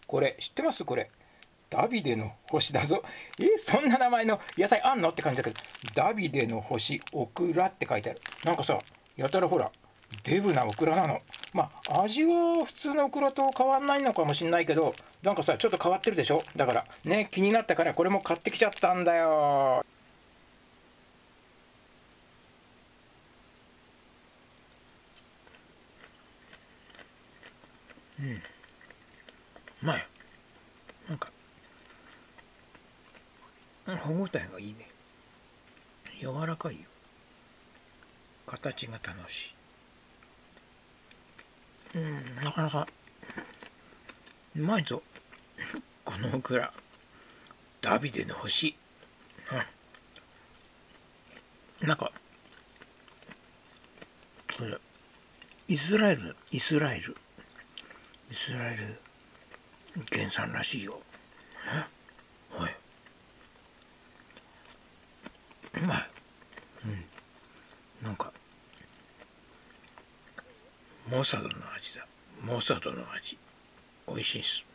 これ知ってます？これダビデの星だぞ。そんな名前の野菜あんのって感じだけど、ダビデの星オクラって書いてある。なんかさ、やたらほらデブなオクラなの。まあ味は普通のオクラと変わんないのかもしんないけど、なんかさちょっと変わってるでしょ。だからね、気になったからこれも買ってきちゃったんだよ。うん、うまい。なんか歯ごたえがいいね。柔らかいよ。形が楽しい。なかなかうまいぞ。このオクラ。ダビデの星。なんか、それ、イスラエル原産らしいよ。おい、うまい。なんか、モサドの味だ。モサドの味。美味しいっす。